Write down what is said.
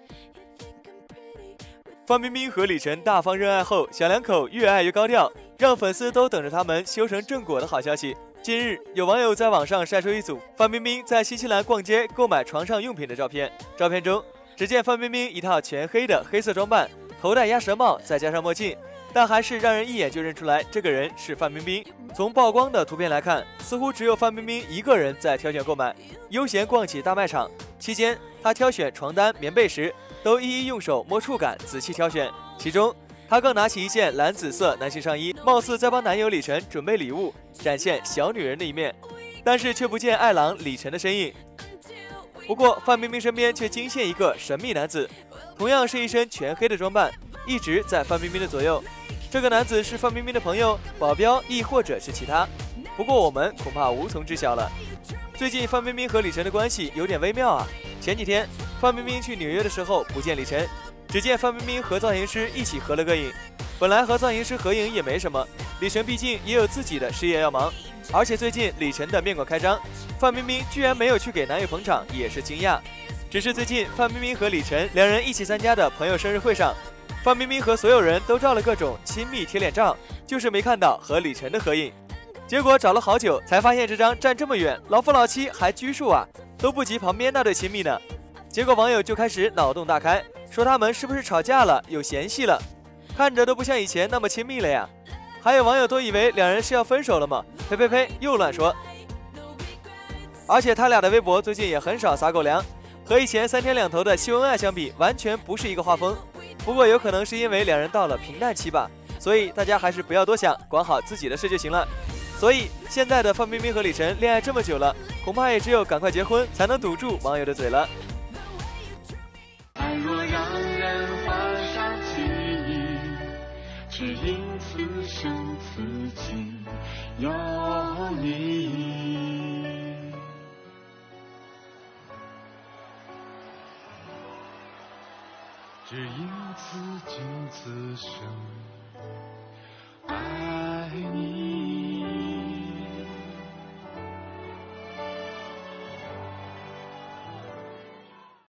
范冰冰和李晨大方认爱后，小两口越爱越高调，让粉丝都等着他们修成正果的好消息。近日，有网友在网上晒出一组范冰冰在新西兰逛街购买床上用品的照片。照片中，只见范冰冰一套全黑的黑色装扮，头戴鸭舌帽，再加上墨镜，但还是让人一眼就认出来这个人是范冰冰。从曝光的图片来看，似乎只有范冰冰一个人在挑选购买，悠闲逛起大卖场。期间，她挑选床单、棉被时，都一一用手摸触感，仔细挑选。其中，她更拿起一件蓝紫色男性上衣，貌似在帮男友李晨准备礼物，展现小女人的一面，但是却不见爱郎李晨的身影。不过，范冰冰身边却惊现一个神秘男子，同样是一身全黑的装扮，一直在范冰冰的左右。这个男子是范冰冰的朋友、保镖，亦或者是其他？不过我们恐怕无从知晓了。最近范冰冰和李晨的关系有点微妙啊。前几天，范冰冰去纽约的时候不见李晨，只见范冰冰和造型师一起合了个影。本来和造型师合影也没什么，李晨毕竟也有自己的事业要忙，而且最近李晨的面馆开张，范冰冰居然没有去给男友捧场，也是惊讶。只是最近范冰冰和李晨两人一起参加的朋友生日会上，范冰冰和所有人都照了各种亲密贴脸照，就是没看到和李晨的合影。结果找了好久才发现这张站这么远，老夫老妻还拘束啊，都不及旁边那对亲密呢。结果网友就开始脑洞大开，说他们是不是吵架了，有嫌隙了，看着都不像以前那么亲密了呀。还有网友都以为两人是要分手了吗？呸呸呸，又乱说。而且他俩的微博最近也很少撒狗粮，和以前3天2头的秀恩爱相比，完全不是一个画风。不过有可能是因为两人到了平淡期吧，所以大家还是不要多想，管好自己的事就行了。所以现在的范冰冰和李晨恋爱这么久了，恐怕也只有赶快结婚才能堵住网友的嘴了。 爱若让人患上记忆，只因此生此情有你。只因此经此生。